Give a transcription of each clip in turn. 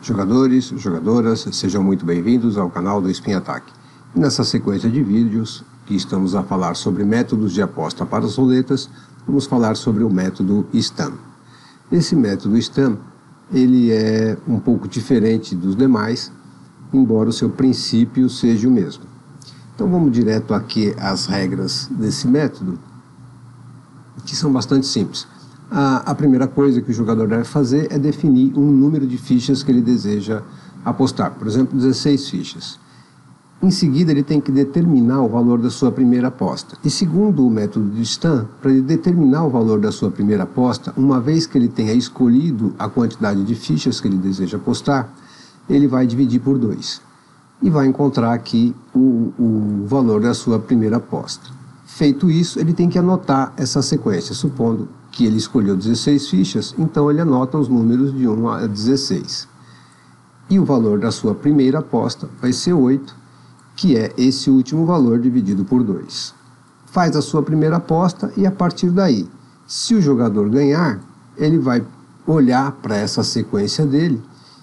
Jogadores, jogadoras, sejam muito bem-vindos ao canal do Spin Attack. Nessa sequência de vídeos que estamos a falar sobre métodos de aposta para as roletas, vamos falar sobre o método Stan. Esse método Stan, ele é um pouco diferente dos demais, embora o seu princípio seja o mesmo. Então vamos direto aqui às regras desse método, que são bastante simples. A primeira coisa que o jogador deve fazer é definir um número de fichas que ele deseja apostar, por exemplo, 16 fichas. Em seguida, ele tem que determinar o valor da sua primeira aposta. E segundo o método de Stan, para ele determinar o valor da sua primeira aposta, uma vez que ele tenha escolhido a quantidade de fichas que ele deseja apostar, ele vai dividir por 2 e vai encontrar aqui o valor da sua primeira aposta. Feito isso, ele tem que anotar essa sequência, supondo que ele escolheu 16 fichas, então ele anota os números de 1 a 16. E o valor da sua primeira aposta vai ser 8, que é esse último valor dividido por 2. Faz a sua primeira aposta e a partir daí, se o jogador ganhar, ele vai olhar para essa sequência dele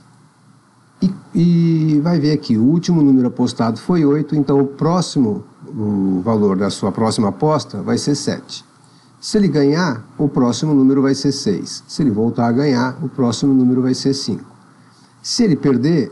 e vai ver aqui, o último número apostado foi 8, então o valor da sua próxima aposta vai ser 7. Se ele ganhar, o próximo número vai ser 6. Se ele voltar a ganhar, o próximo número vai ser 5. Se ele perder,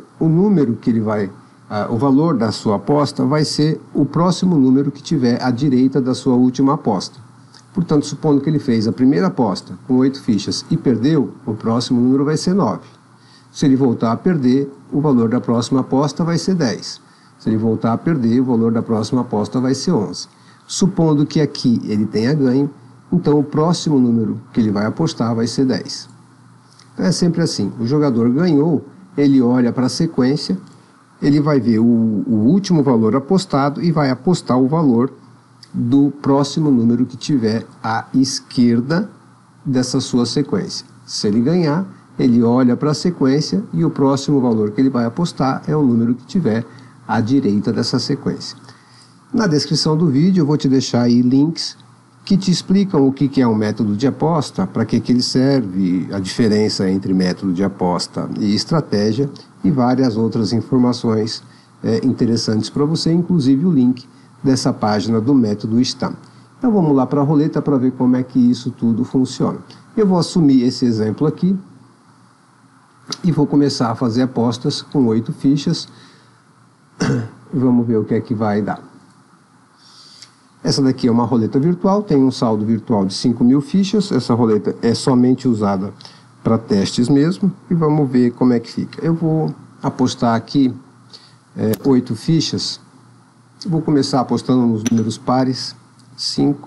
o valor da sua aposta vai ser o próximo número que tiver à direita da sua última aposta. Portanto, supondo que ele fez a primeira aposta com 8 fichas e perdeu, o próximo número vai ser 9. Se ele voltar a perder, o valor da próxima aposta vai ser 10. Se ele voltar a perder, o valor da próxima aposta vai ser 11. Supondo que aqui ele tenha ganho, então o próximo número que ele vai apostar vai ser 10. Então é sempre assim, o jogador ganhou, ele olha para a sequência, ele vai ver o último valor apostado e vai apostar o valor do próximo número que tiver à esquerda dessa sua sequência. Se ele ganhar, ele olha para a sequência e o próximo valor que ele vai apostar é o número que tiver à direita dessa sequência. Na descrição do vídeo eu vou te deixar aí links que te explicam o que é um método de aposta, para que ele serve, a diferença entre método de aposta e estratégia e várias outras informações interessantes para você, inclusive o link dessa página do método Stan. Então vamos lá para a roleta para ver como é que isso tudo funciona. Eu vou assumir esse exemplo aqui e vou começar a fazer apostas com 8 fichas. Vamos ver o que é que vai dar. Essa daqui é uma roleta virtual, tem um saldo virtual de 5.000 fichas. Essa roleta é somente usada para testes mesmo. E vamos ver como é que fica. Eu vou apostar aqui 8 fichas. Vou começar apostando nos números pares. 5,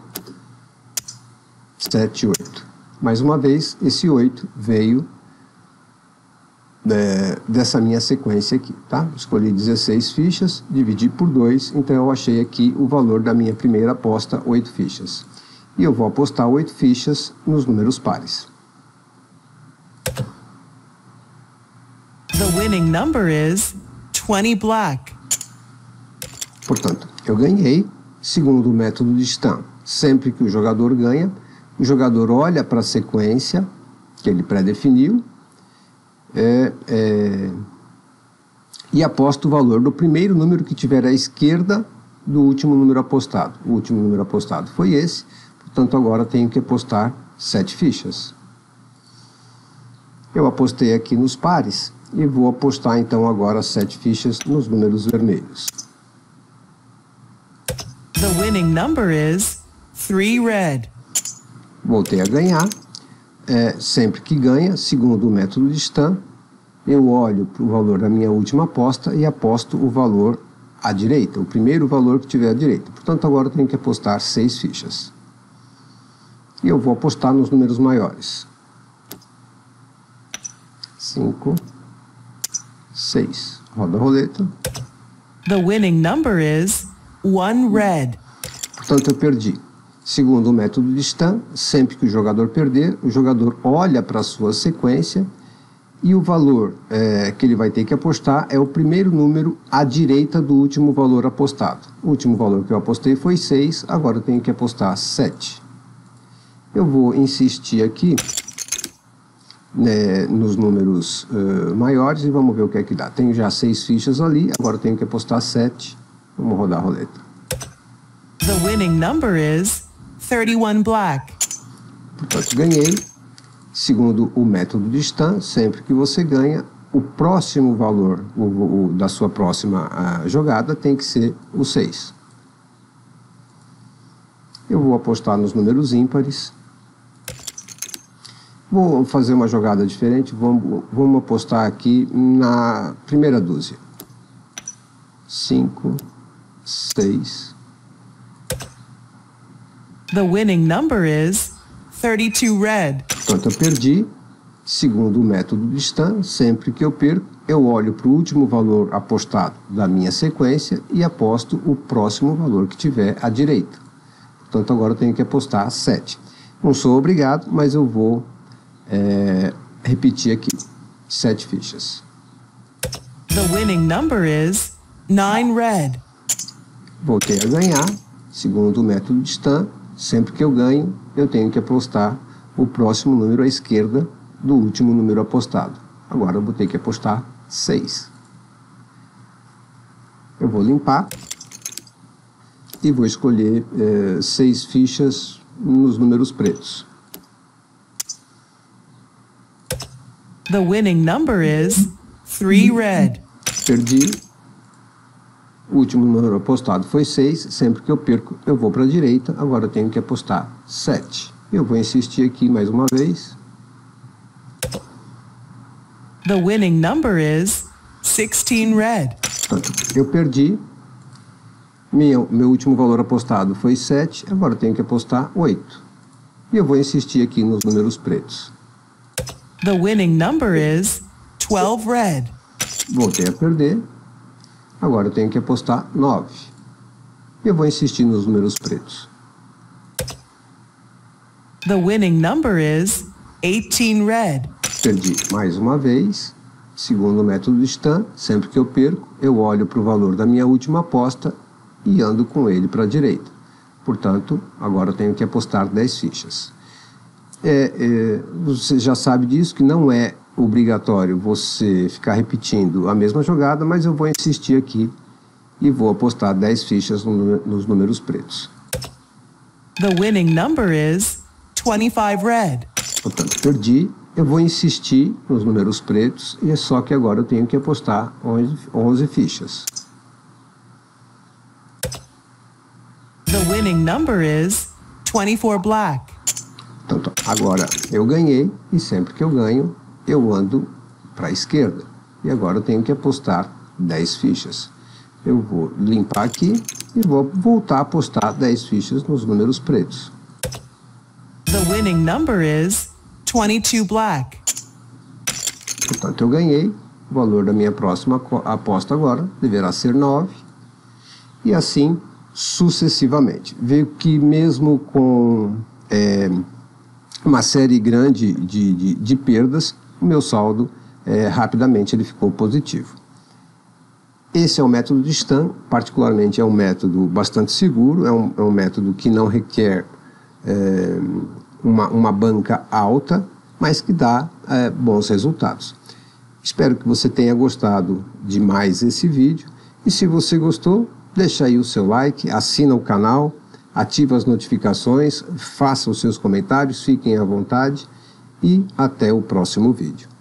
7, 8. Mais uma vez, esse 8 veio dessa minha sequência aqui, tá? Escolhi 16 fichas, dividi por 2, então eu achei aqui o valor da minha primeira aposta, 8 fichas. E eu vou apostar 8 fichas nos números pares. The winning number is 20 black. Portanto, eu ganhei, segundo o método de Stan. Sempre que o jogador ganha, o jogador olha para a sequência que ele pré-definiu, e aposta o valor do primeiro número que tiver à esquerda do último número apostado. O último número apostado foi esse, portanto agora tenho que apostar 7 fichas. Eu apostei aqui nos pares e vou apostar então agora 7 fichas nos números vermelhos. The winning number is 3 red. Voltei a ganhar. Sempre que ganha, segundo o método de Stan, eu olho para o valor da minha última aposta e aposto o valor à direita, o primeiro valor que tiver à direita. Portanto, agora eu tenho que apostar 6 fichas. E eu vou apostar nos números maiores. 5, 6. Roda a roleta. The winning number is 1 red. Portanto, eu perdi. Segundo o método de Stan, sempre que o jogador perder, o jogador olha para a sua sequência e o valor que ele vai ter que apostar é o primeiro número à direita do último valor apostado. O último valor que eu apostei foi 6, agora eu tenho que apostar 7. Eu vou insistir aqui né, nos números maiores e vamos ver o que é que dá. Tenho já 6 fichas ali, agora tenho que apostar 7. Vamos rodar a roleta. The winning number is 31 black. Portanto, ganhei. Segundo o método de Stan, sempre que você ganha, o próximo valor da sua próxima jogada tem que ser o 6. Eu vou apostar nos números ímpares. Vou fazer uma jogada diferente. Vamos apostar aqui na primeira dúzia. 5, 6. The winning number is 32 red. Portanto, eu perdi. Segundo o método de Stan, sempre que eu perco, eu olho para o último valor apostado da minha sequência e aposto o próximo valor que tiver à direita. Portanto, agora eu tenho que apostar 7. Não sou obrigado, mas eu vou repetir aqui. 7 fichas. The winning number is 9 red. Voltei a ganhar. Segundo o método de Stan, sempre que eu ganho, eu tenho que apostar o próximo número à esquerda do último número apostado. Agora eu vou ter que apostar 6. Eu vou limpar e vou escolher 6 fichas nos números pretos. The winning number is 3 red. Perdi. O último número apostado foi 6. Sempre que eu perco, eu vou para a direita. Agora eu tenho que apostar 7. Eu vou insistir aqui mais uma vez. The winning number is 16 red. Portanto, eu perdi. Meu último valor apostado foi 7. Agora eu tenho que apostar 8. E eu vou insistir aqui nos números pretos. The winning number is 12 red. Voltei a perder. Agora eu tenho que apostar 9. E eu vou insistir nos números pretos. The winning number is 18 red. Perdi mais uma vez. Segundo o método de Stan, sempre que eu perco, eu olho para o valor da minha última aposta e ando com ele para a direita. Portanto, agora eu tenho que apostar 10 fichas. Você já sabe disso, que não é obrigatório você ficar repetindo a mesma jogada, mas eu vou insistir aqui e vou apostar 10 fichas nos números pretos. The winning number is 25 red. Portanto, perdi. Eu vou insistir nos números pretos, e é só que agora eu tenho que apostar 11 fichas. The winning number is 24 black. Portanto, agora eu ganhei, e sempre que eu ganho, eu ando para a esquerda. E agora eu tenho que apostar 10 fichas. Eu vou limpar aqui e vou voltar a apostar 10 fichas nos números pretos. The winning number is 22 black. Portanto, eu ganhei. O valor da minha próxima aposta agora deverá ser 9. E assim sucessivamente. Veio que mesmo com uma série grande de perdas, o meu saldo rapidamente ele ficou positivo. Esse é o método de Stan, particularmente é um método bastante seguro, é um método que não requer uma banca alta, mas que dá bons resultados. Espero que você tenha gostado de mais esse vídeo, e se você gostou, deixa aí o seu like, assina o canal, ativa as notificações, faça os seus comentários, fiquem à vontade e até o próximo vídeo.